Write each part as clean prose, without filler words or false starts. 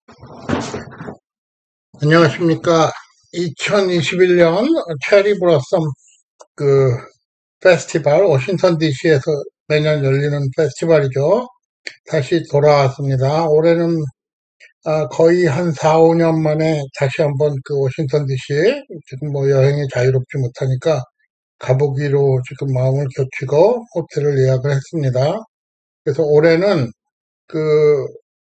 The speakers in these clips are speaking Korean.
안녕하십니까. 2021년 체리 블러썸 그 페스티벌, 워싱턴 DC에서 매년 열리는 페스티벌이죠. 다시 돌아왔습니다. 올해는 거의 한 4, 5년 만에 다시 한번 그 워싱턴 DC, 지금 뭐 여행이 자유롭지 못하니까 가보기로 지금 마음을 겹치고 호텔을 예약을 했습니다. 그래서 올해는 그,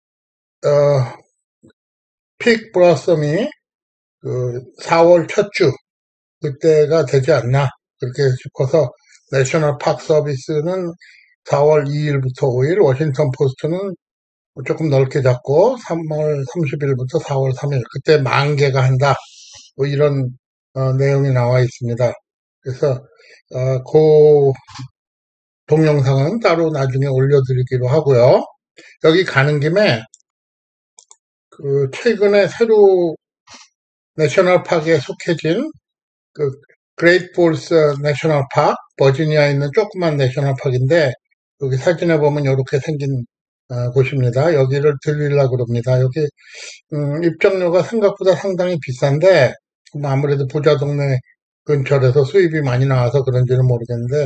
픽 블러썸이 그 4월 첫 주, 그때가 되지 않나 그렇게 싶어서 내셔널 파크 서비스는 4월 2일부터 5일, 워싱턴 포스트는 조금 넓게 잡고 3월 30일부터 4월 3일 그때 만개가 한다 뭐 이런 내용이 나와 있습니다. 그래서 그 동영상은 따로 나중에 올려드리기로 하고요. 여기 가는 김에 그 최근에 새로 내셔널 파크에 속해진 그 그레이트 폴스 내셔널 파크, 버지니아에 있는 조그만 내셔널 파크인데 여기 사진에 보면 이렇게 생긴 곳입니다. 여기를 들리려고 그럽니다. 여기 입장료가 생각보다 상당히 비싼데 뭐 아무래도 부자 동네 근처라서 수입이 많이 나와서 그런지는 모르겠는데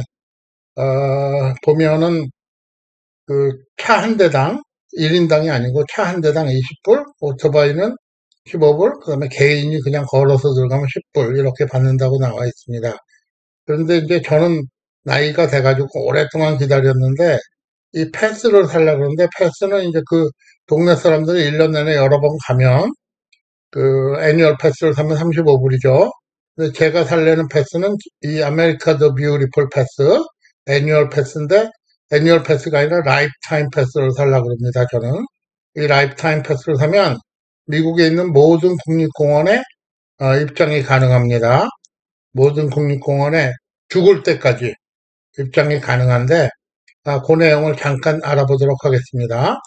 보면은 그 차 한 대당 1인당이 아니고 차 한 대당 20불, 오토바이는 15불, 그다음에 개인이 그냥 걸어서 들어가면 10불 이렇게 받는다고 나와 있습니다. 그런데 이제 저는 나이가 돼가지고 오랫동안 기다렸는데 이 패스를 살려고 그러는데 패스는 이제 그 동네 사람들이 1년 내내 여러 번 가면 그 애니얼 패스를 사면 35불이죠. 근데 제가 살려는 패스는 이 아메리카 더 뷰티풀 패스, 애니얼 패스인데 애니얼 패스가 아니라 라이프타임 패스를 살려고 그럽니다. 저는 이 라이프타임 패스를 사면 미국에 있는 모든 국립공원에 입장이 가능합니다. 모든 국립공원에 죽을 때까지 입장이 가능한데 그 내용을 잠깐 알아보도록 하겠습니다.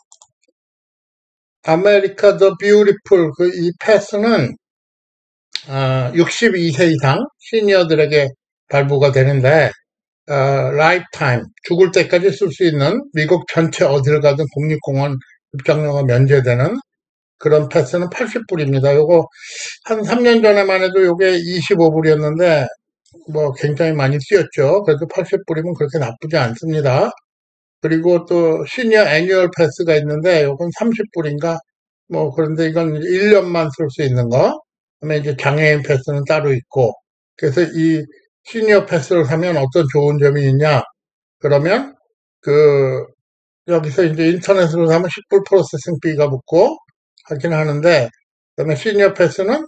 아메리카 더 뷰티풀 그 이 패스는 62세 이상 시니어들에게 발부가 되는데 라이프타임 죽을 때까지 쓸 수 있는 미국 전체 어딜 가든 국립공원 입장료가 면제되는 그런 패스는 80불입니다. 요거 한 3년 전에만 해도 요게 25불이었는데 뭐 굉장히 많이 뛰었죠. 그래도 80불이면 그렇게 나쁘지 않습니다. 그리고 또 시니어 애뉴얼 패스가 있는데 요건 30불인가 뭐 그런데 이건 1년만 쓸 수 있는 거. 그다음에 이제 장애인 패스는 따로 있고. 그래서 이 시니어 패스를 사면 어떤 좋은 점이 있냐? 그러면 그 여기서 이제 인터넷으로 사면 10불 프로세싱 비가 붙고 하긴 하는데 그다음에 시니어 패스는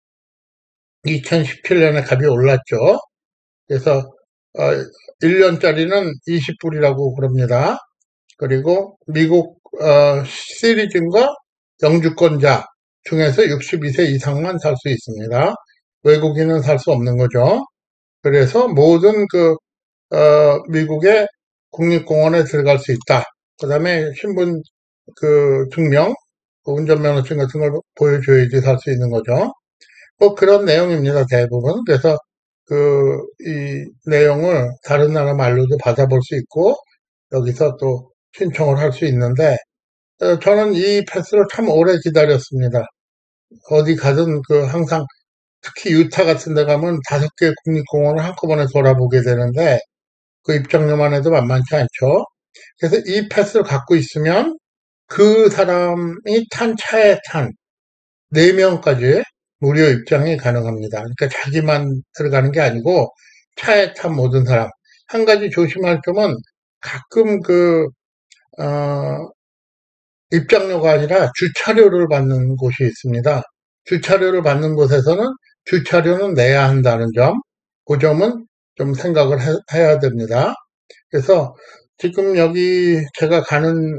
2017년에 값이 올랐죠. 그래서 1년짜리는 20불이라고 그럽니다. 그리고 미국 시리즌과 영주권자 중에서 62세 이상만 살 수 있습니다. 외국인은 살 수 없는 거죠. 그래서 모든 미국의 국립공원에 들어갈 수 있다. 그 다음에 신분 증명, 운전면허증 같은 걸 보여줘야지 살 수 있는 거죠. 뭐 그런 내용입니다, 대부분. 그래서 이 내용을 다른 나라 말로도 받아볼 수 있고, 여기서 또 신청을 할 수 있는데, 저는 이 패스를 참 오래 기다렸습니다. 어디 가든 항상 특히 유타 같은 데 가면 5개 국립공원을 한꺼번에 돌아보게 되는데, 그 입장료만 해도 만만치 않죠. 그래서 이 패스를 갖고 있으면 그 사람이 탄 차에 탄 4명까지 무료 입장이 가능합니다. 그러니까 자기만 들어가는 게 아니고 차에 탄 모든 사람. 한 가지 조심할 점은 가끔 입장료가 아니라 주차료를 받는 곳이 있습니다. 주차료를 받는 곳에서는 주차료는 내야 한다는 점, 그 점은 좀 생각을 해야 됩니다. 그래서 지금 여기 제가 가는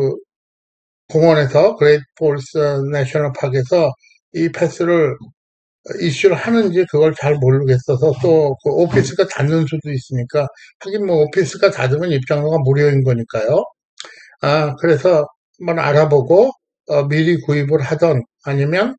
공원에서 그레이트 폴스 내셔널 파크에서 이 패스를 이슈를 하는지 그걸 잘 모르겠어서 또 오피스가 닫는 수도 있으니까 하긴 뭐 오피스가 닫으면 입장료가 무료인 거니까요. 그래서 한번 알아보고 미리 구입을 하던 아니면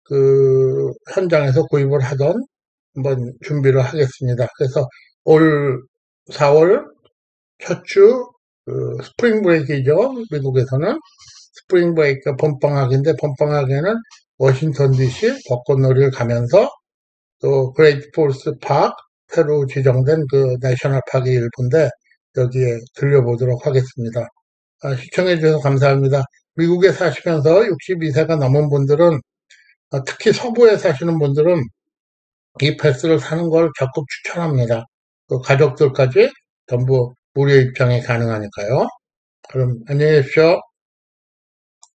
현장에서 구입을 하던 한번 준비를 하겠습니다. 그래서 올 4월 첫 주 스프링 브레이크이죠. 미국에서는 스프링 브레이크 봄방학인데 봄방학에는 워싱턴 DC 벚꽃놀이를 가면서 또 그레이트 폴스 파크 새로 지정된 그 내셔널 파크의 일부인데 여기에 들려보도록 하겠습니다. 시청해 주셔서 감사합니다. 미국에 사시면서 62세가 넘은 분들은 특히 서부에 사시는 분들은 이 패스를 사는 걸 적극 추천합니다. 그 가족들까지 전부 무료 입장이 가능하니까요. 그럼 안녕히 계십시오.